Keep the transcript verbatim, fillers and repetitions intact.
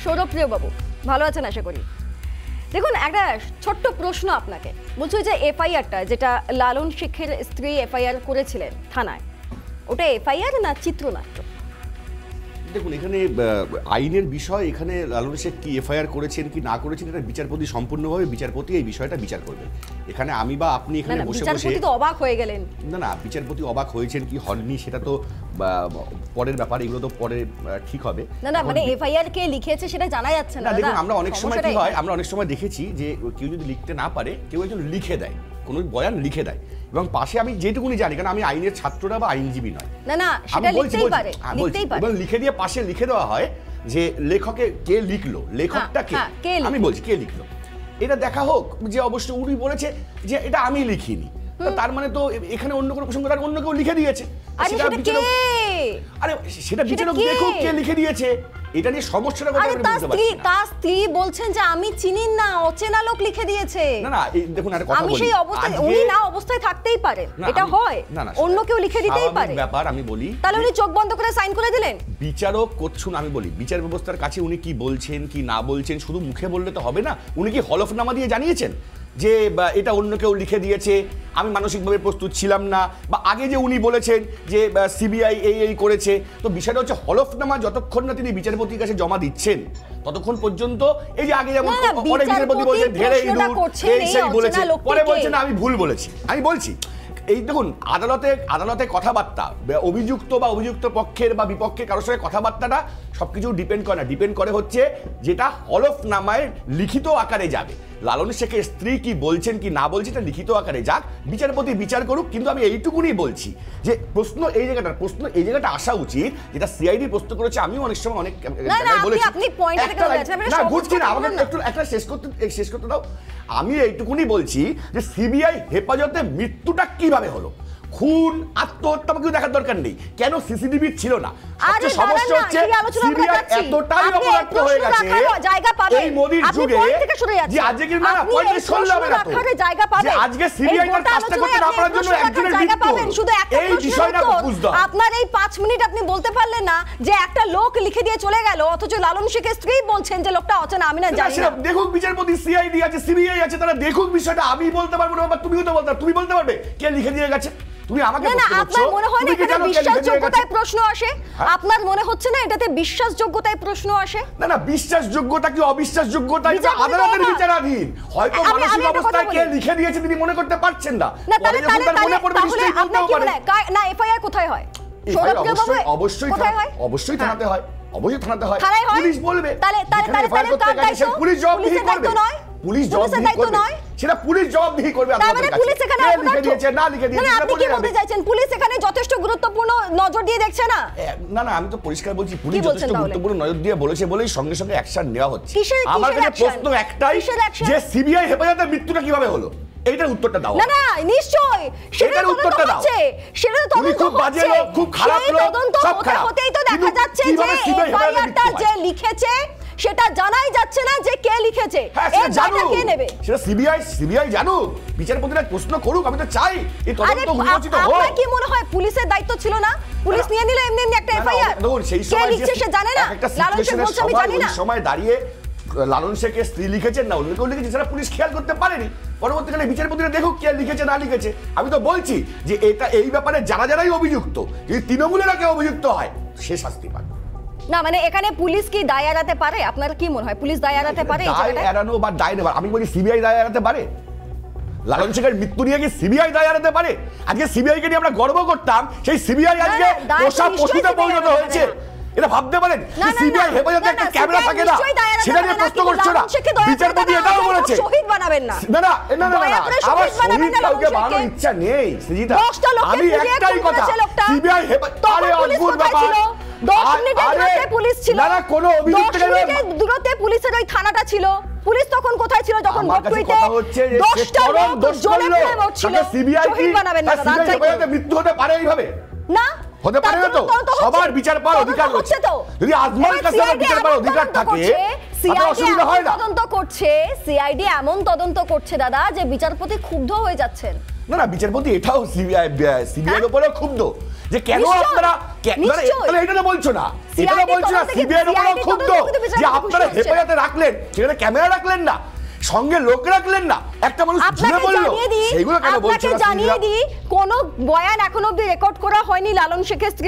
সৌরভপ্রিয় বাবু ভালো আছেন আশা করি। দেখুন একটা ছোট্ট প্রশ্ন আপনাকে, বলছি যে এফআইআরটা যেটা লালন শেখের স্ত্রী এফআইআর করেছিলেন থানায়, ওটা এফআইআর না চিত্রনাট্য? দেখুন এখানে আইনের বিষয়, এখানে লালন শেখ কি এফআইআর করেছেন কি না করেছেন এটা বিচারপতি সম্পূর্ণভাবে বিচারপতি এই বিষয়টা বিচার করবেন। এখানে আমি বা আপনি এখানে বসে বসে বিচারপতি তো অবাক হয়ে গেলেন। না না বিচারপতি অবাক হয়েছেন কি হননি সেটা তো পরের ব্যাপার, এগুলো তো পরে ঠিক হবে। না না মানে এফআইআর কে লিখেছে সেটা জানা যাচ্ছে না। দেখুন আমরা অনেক সময় কি হয়, আমরা অনেক সময় দেখেছি যে কেউ যদি লিখতে না পারে কেউ একজন লিখে দেয়, কোনো বয়ান লিখে দেয়, এবং পাশে আমি যেটুকুনি জানি কারণ আমি আইনের ছাত্ররা বা আইনজীবী নয়, না না সেটা লিখতেই পারে, লিখতেই পারে, এবং লিখে দিয়ে পাশে লিখে দেওয়া হয় যে লেখকে কে লিখলো, লেখকটা কে, আমি বলছি কে লিখলো, এটা দেখা হোক যে অবশ্য উনি বলেছে যে এটা আমি লিখিনি, তার মানে তো এখানে অন্য কোনো প্রসঙ্গ অন্য কেউ লিখে দিয়েছে। সেটা আরে সেটা বিচারক দেখুক কে লিখে দিয়েছে, এটা নিয়ে সমস্যাটা কোথায় আমি বুঝতে পারছি না। তার স্ত্রী বলছেন যে আমি চিনি না, অচেনা লোক লিখে দিয়েছে। না না এই দেখুন একটা কথা বলি, আমি সেই অবস্থায় উনি না অবস্থায় থাকতেই পারে, এটা হয় অন্য কেউ লিখে দিতেই পারে ব্যাপার। আমি বলি তাহলে উনি চোখ বন্ধ করে সাইন করে দিলেন। বিচারক করছুন, আমি বলি বিচার ব্যবস্থার কাছে উনি কি বলছেন কি না বলছেন শুধু মুখে বললে তো হবে না, উনি কি হলফনামা দিয়ে জানিয়েছেন যে এটা অন্য কেউ লিখে দিয়েছে, আমি মানসিকভাবে প্রস্তুত ছিলাম না, বা আগে যে উনি বলেছেন যে সিবিআই এই এই করেছে, তো বিষয়টা হচ্ছে হলফনামা যতক্ষণ না তিনি বিচারপতির কাছে জমা দিচ্ছেন ততক্ষণ পর্যন্ত এই যে আগে যেমন অনেক বিচারপতি বলছেন ঢেরে এই সেই বলেছে, পরে বলছেন আমি ভুল বলেছি। আমি বলছি এই দেখুন আদালতে আদালতে কথাবার্তা অভিযুক্ত বা অভিযুক্ত পক্ষের বা বিপক্ষের কারোর সঙ্গে কথাবার্তাটা সবকিছু ডিপেন্ড করে না, ডিপেন্ড করে হচ্ছে যেটা হলফনামায় লিখিত আকারে যাবে। লালন শেখের স্ত্রী কি বলছেন কি না বলছে এটা লিখিত আকারে যাক, বিচারপতি বিচার করুক। কিন্তু আমি এইটুকুনি বলছি যে প্রশ্ন এই জায়গাটা প্রশ্ন এই জায়গাটা আসা উচিত যেটা সিআইডি প্রশ্ন করেছে, আমি অনেক সময় অনেক জায়গায় বলেছি, না বুঝছি না আমাকে একটু একটা শেষ করতে শেষ করতে দাও। আমি এইটুকুনি বলছি যে সিবিআই হেফাজতে মৃত্যুটা কিভাবে হলো, খুন আত্মহত্যা আমাকে দেখার দরকার নেই, কেন সিসিটিভি ছিল না, সমস্যা হচ্ছে সিবিআই এতটাই অপরাধ হয়ে গেছে এই মোদির যুগে যে আজকে কি না পঁয়ত্রিশ ষোলো হবে না যে আজকে সিবিআই তার কাজটা করতে না পারার জন্য একজনের মৃত্যু, এই বিষয়টা বুঝতে হবে। আপনার এই পাঁচ মিনিট আপনি বলতে পারলেন না যে একটা লোক লিখে দিয়ে চলে গেল, অথচ লালন শেখের স্ত্রী বলছেন যে লোকটা অচেনা, আমি না জানি না। দেখুক বিচারপতি, সিআইডি আছে, সিবিআই আছে, তারা দেখুক বিষয়টা, আমি বলতে পারবো না, তুমিও তো বলতে তুমি বলতে পারবে কে লিখে দিয়ে গেছে। তুমি আমাকে না আপনার মনে হয় না এটাতে বিশ্বাসযোগ্যতায় প্রশ্ন আসে? আপনার মনে হচ্ছে না এটাতে বিশ্বাসযোগ্যতায় প্রশ্ন আসে? না না বিশ্বাসযোগ্যতা কি অবিশ্বাসযোগ্যতা এটা আদালতের বিচারাধীন, হয়তো মানসিক অবস্থায় কে লিখে দিয়েছে তিনি মনে করতে পারছেন না, পরে যখন তার মনে পড়বে নিশ্চয়ই বলতে পারে। না এফআইআর কোথায় হয়? অবশ্যই অবশ্যই অবশ্যই থানাতে হয়, অবশ্যই থানাতে হয়, পুলিশ বলবে। তাহলে তাহলে তাহলে পুলিশ জবাবদিহি করবে, পুলিশ জবাবদিহি করবে, সেটা পুলিশ জবাবদিহি করবে আদালতের কাছে। পুলিশ এখানে লিখে দিয়েছে না লিখে দিয়েছে না, আপনি কি বলতে চাইছেন পুলিশ এখানে যথেষ্ট গুরুত্বপূর্ণ নজর দিয়ে দেখছে না? না না আমি তো পরিষ্কার বলছি পুলিশ যথেষ্ট গুরুত্বপূর্ণ নজর দিয়ে বলেছে বলেই সঙ্গে সঙ্গে অ্যাকশন নেওয়া হচ্ছে। আমার কাছে প্রশ্ন একটাই যে সিবিআই হেফাজতে মৃত্যুটা কিভাবে হলো, এইটার উত্তরটা দাও। না না নিশ্চয়ই সেটার উত্তরটা দাও। সেটা তো তদন্ত খুব বাজে লোক, খুব খারাপ লোক, সব খারাপ, হতেই তো দেখা যাচ্ছে যে এফআইআরটা যে লিখেছে সেটা জানাই যাচ্ছে না যে কে লিখেছে, এর দায়টা কে নেবে? সেটা সিবিআই সিবিআই জানুক, বিচারপতিরা প্রশ্ন করুক, আমি তো চাই এই তদন্ত উন্মোচিত হোক। আপনার কি মনে হয় পুলিশের দায়িত্ব ছিল না? পুলিশ নিয়ে নিল এমনি এমনি একটা এফআইআর, দেখুন সেই সময় লিখছে সে জানে না, লালন শেখ বলছে আমি জানি না, ওই সময় দাঁড়িয়ে লালন শেখের স্ত্রী লিখেছেন না অন্য কেউ লিখেছে সেটা পুলিশ খেয়াল করতে পারেনি, পরবর্তীকালে বিচারপতিরা দেখুক কে লিখেছে না লিখেছে। আমি তো বলছি যে এটা এই ব্যাপারে যারা যারাই অভিযুক্ত, যদি তৃণমূলেরা কেউ অভিযুক্ত হয় সে শাস্তি পাবে না। মানে এখানে পুলিশ কি দায় এড়াতে পারে? আপনার কি মনে হয় পুলিশ দায় এড়াতে পারে? দায় এড়ানো বা দায় নেবার, আমি বলি সিবিআই দায় এড়াতে পারে? লালন শেখের মৃত্যু নিয়ে কি সিবিআই দায় এড়াতে পারে? আজকে সিবিআই কে নিয়ে আমরা গর্ব করতাম, সেই সিবিআই আজকে পোষা পশুতে পরিণত হয়েছে। এটা ভাবতে পারেন সিবিআই হেফাজতে একটা ক্যামেরা থাকে না, সেটা নিয়ে প্রশ্ন করছো না, বিচারপতি এটাও বলেছে শহীদ বানাবেন না। না না না না না আমার শহীদ কাউকে বানানোর ইচ্ছা নেই সৃজিতা, আমি একটাই কথা সিবিআই হেফাজতে আরে অদ্ভুত ব্যাপার, দশ মিনিটের দূরত্বে পুলিশ ছিল, না না কোনো অভিযুক্ত দশ মিনিটের দূরত্বে পুলিশের ওই থানাটা ছিল, পুলিশ তখন কোথায় ছিল যখন বটুইতে দশটা লোক জ্বলে পুড়ে মরছিল? সিবিআই শহীদ বানাবেন না, সিবিআই হেফাজতে মৃত্যু হতে পারে এইভাবে? না হতে পারে না, তো সবার বিচার পাওয়ার অধিকার রয়েছে। যদি আজমার কাছে বিচার পাওয়ার অধিকার থাকে তাহলে অসুবিধা হয় না। তদন্ত করছে সিআইডি, এমন তদন্ত করছে দাদা যে বিচারপতি ক্ষুব্ধ হয়ে যাচ্ছেন। না না বিচারপতি এটাও সিবিআই সিবিআইয়ের উপরেও ক্ষুব্ধ যে কেন আপনারা তাহলে এটা না বলছো না এটা না বলছো না সিবিআইয়ের উপরেও ক্ষুব্ধ যে আপনারা হেফাজতে রাখলেন সেখানে ক্যামেরা রাখলেন না সঙ্গে লোক রাখলেন না একটা মানুষ ঝুলে বললো সেগুলো কেন বলছো না জানিয়ে দিই কোনো বয়ান এখনো অবধি রেকর্ড করা হয়নি লালন শেখের